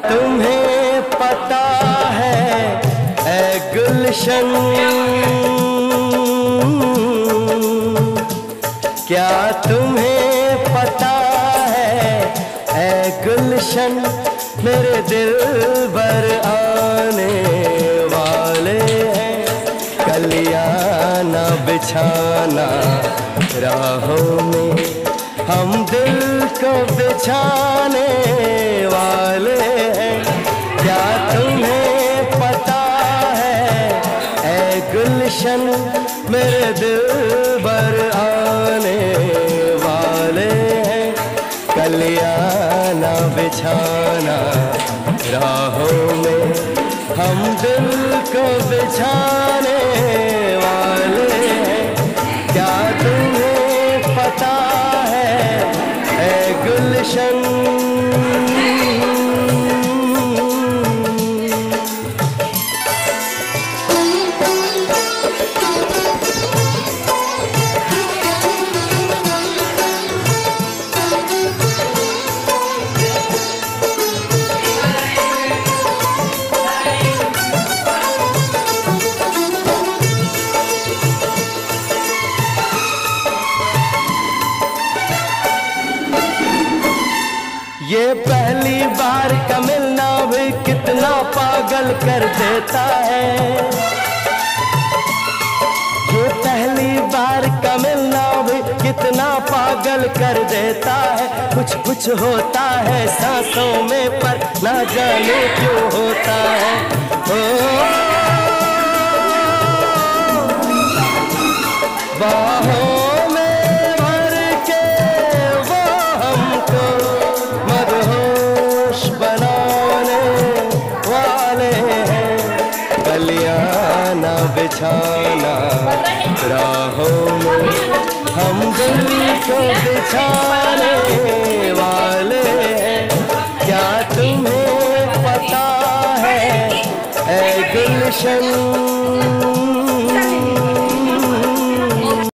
तुम्हें पता है ऐ गुलशन, क्या तुम्हें पता है ऐ गुलशन, मेरे दिल भर आने वाले हैं। कलियां ना बिछाना राहों में, हम दिल को बिछाने वाले हैं। क्या तुम्हें पता है ऐ गुलशन, मेरे दिल भर आने वाले हैं। कलियां ना बिछाना राहों में, हम दिल को बिछाने वाले हैं। क्या तुम्हें पता है ऐ गुलशन। ये पहली बार का मिलना भी कितना पागल कर देता है। ये पहली बार का मिलना भी कितना पागल कर देता है। कुछ कुछ होता है सांसों में पर ना जाने क्यों होता है। बाहों बिछाना राहों में, हम दिल को बिछाने वाले हैं। क्या तुम्हें पता है ऐ गुलशन।